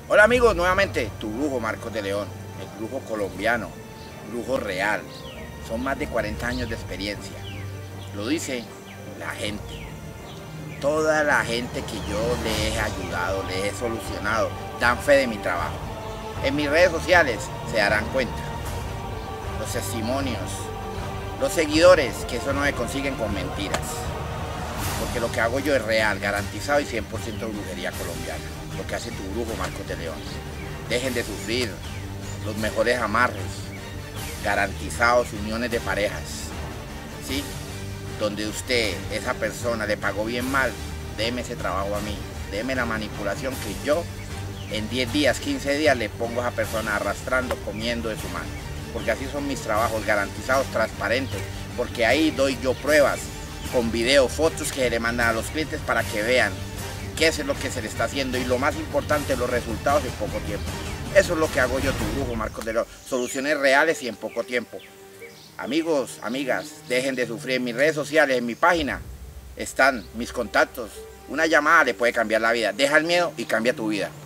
Hola amigos, nuevamente tu brujo Marcos de León, el brujo colombiano, brujo real. Son más de 40 años de experiencia. Lo dice la gente. Toda la gente que yo le he ayudado, le he solucionado, dan fe de mi trabajo. En mis redes sociales se darán cuenta. Los testimonios, los seguidores, que eso no se consiguen con mentiras. Porque lo que hago yo es real, garantizado y 100% brujería colombiana. Lo que hace tu brujo Marcos de León. Dejen de sufrir los mejores amarres, garantizados uniones de parejas, ¿sí? Donde usted, esa persona, le pagó bien mal, déme ese trabajo a mí, déme la manipulación que yo en 10 días, 15 días le pongo a esa persona arrastrando, comiendo de su mano. Porque así son mis trabajos, garantizados, transparentes, porque ahí doy yo pruebas con video, fotos que le mandan a los clientes para que vean qué es lo que se le está haciendo y lo más importante, los resultados en poco tiempo. Eso es lo que hago yo, tu brujo Marcos de León. Soluciones reales y en poco tiempo. Amigos, amigas, dejen de sufrir. En mis redes sociales, en mi página, están mis contactos. Una llamada le puede cambiar la vida. Deja el miedo y cambia tu vida.